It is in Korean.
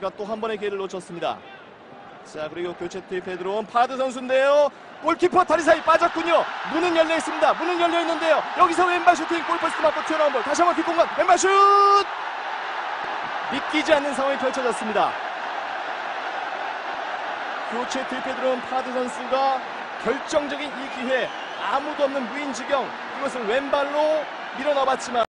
또 한 번의 기회를 놓쳤습니다. 자, 그리고 교체 투입해 들어온 파드 선수인데요. 골키퍼 다리 사이 빠졌군요. 문은 열려 있습니다. 문은 열려 있는데요. 여기서 왼발 슈팅, 골포스트 맞고 튀어나온 볼. 다시 한번 뒷공간 왼발 슛! 믿기지 않는 상황이 펼쳐졌습니다. 교체 투입해 들어온 파드 선수가 결정적인 이 기회, 아무도 없는 무인 지경, 이것을 왼발로 밀어넣어봤지만